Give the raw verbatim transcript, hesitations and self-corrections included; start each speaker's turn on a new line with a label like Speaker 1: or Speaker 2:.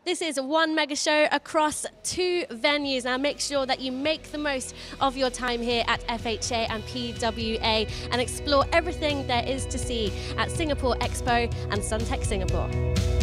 Speaker 1: This is one mega show across two venues. Now make sure that you make the most of your time here at F H A and P W A and explore everything there is to see at Singapore Expo and Suntec Singapore.